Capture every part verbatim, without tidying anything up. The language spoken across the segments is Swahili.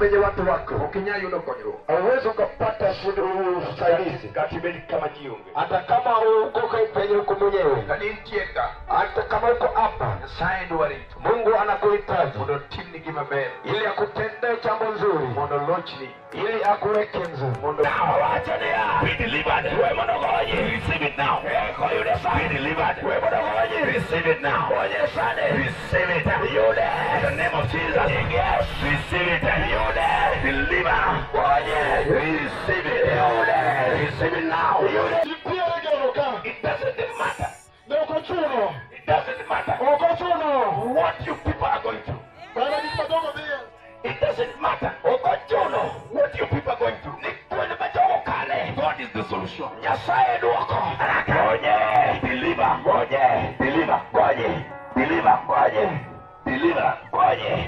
penye watu wako ukinyai unokonyro hauwezi ukapata usaidizi katibeli kama jiunge hata kama uko penye uko mwenyewe kanitieka hata kama uko hapa saidi waritu Mungu anakuhitaji mondo timni gima bele ili akutendee jambo nzuri mondo lochni ili akuweke nzuri mondo wacha ya be delivered wewe mondo ngoje receive it now kwa yule be delivered wewe mondo ngoje receive it now ngoje sana receive it yule in the name of Jesus yes receive it yule deliver ngoje receive it yule receive it now yule pia ngoroka it doesn't matter no control it doesn't matter no control what you people are going through bana nipadogo vile it doesn't matter no control what you people are going through God is the solution. Nyasaye duoko. Ngoje, deliver, ngoje, deliver, ngoje, deliver, ngoje, deliver, ngoje.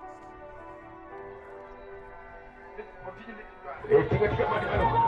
Eh, tiga tiga mali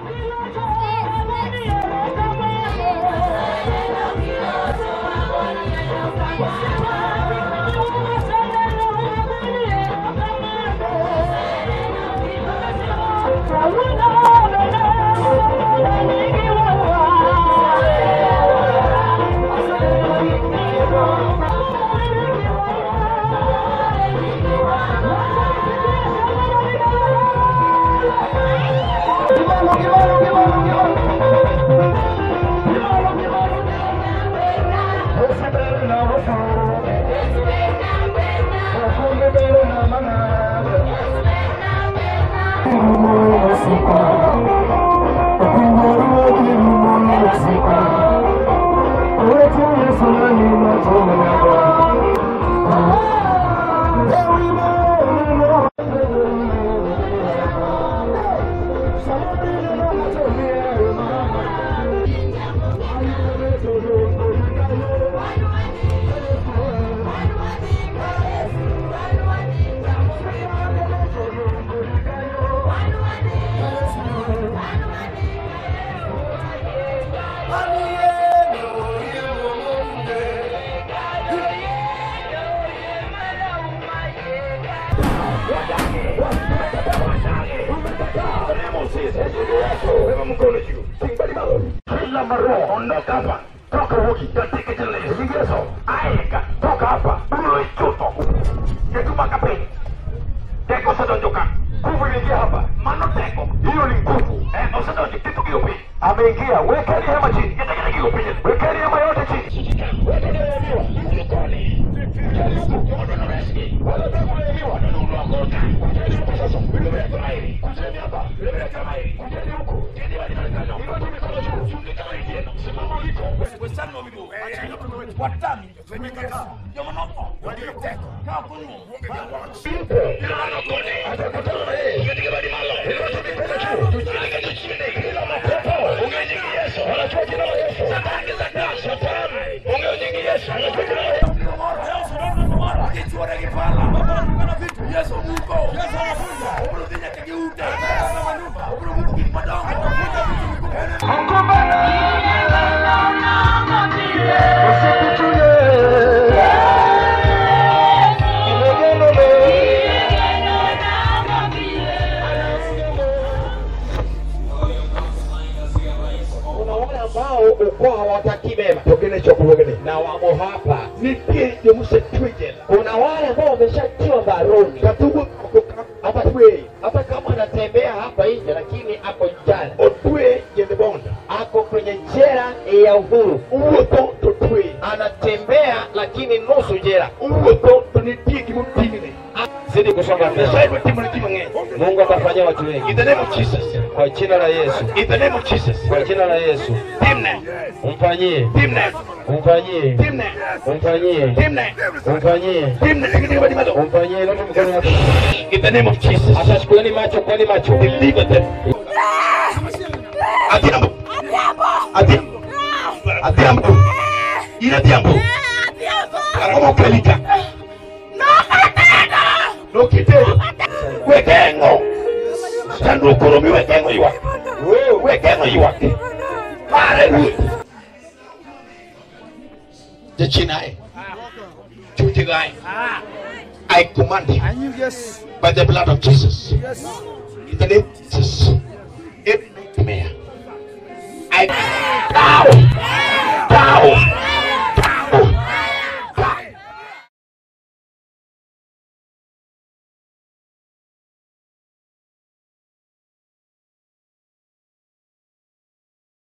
ameingia wekeni hema chini kitu kitu opinion wekeni hema yote chini wekeni hema mkoni wale kama hivi wananunuakota sasa wewe kama hivi kusema hapa wewe kama hivi kusema huko ndio wale wanakana hiyo tumekana juu chungi kama hivi simama uliko western wa miguu watani tumekata ndio mnoko ndio teko kama kunu simple ndio anakoni atakutana yeye ndio bali malo ndio tumekana juu tunakaa chini bila mapepo ungenyingi Yesu anachua jina la Yesu satani za damu satani ungenyingi Yesu anachua jina la Yesu kichwa kipala baba vitu Yesu Mungu Yesu anafunza urudinya kigiuta na manufa urudinya kipadongo urudinya vitu vikubwa ngomba na ngambie usikuchuje imegeno me imegeno na ngambie unaona ambao uko hawataki mema tokene chokogene na wamo hapa ni pia ndio msetuje kuna wale ambao wameshatiwa baroni katubu hapa twe hata kama anatembea hapa nje lakini ako njana otwe yende bonda ako kwenye jela ya uhuru uoto totwe anatembea lakini nusu jela uoto tunitie kimutini zidi kusonga mbele Mungu atafanya watu wengi in the name of Jesus kwa jina la Yesu in the name of Jesus kwa jina la Yesu timne umfanyie timne umfanyie timne umfanyie timne umfanyie timne umfanyie ndio mkono wako in the name of Jesus asashukueni macho kwani macho deliver them adiambo adiambo adiambo ina adiambo kama kalika no kitendo wekengo sandu koromi wekengo iwa wewe wekengo iwa pare wewe je chinae chuti gai I command him yes. by the blood of Jesus. Yes. In the name of Jesus. Every nightmare. I bow. Bow.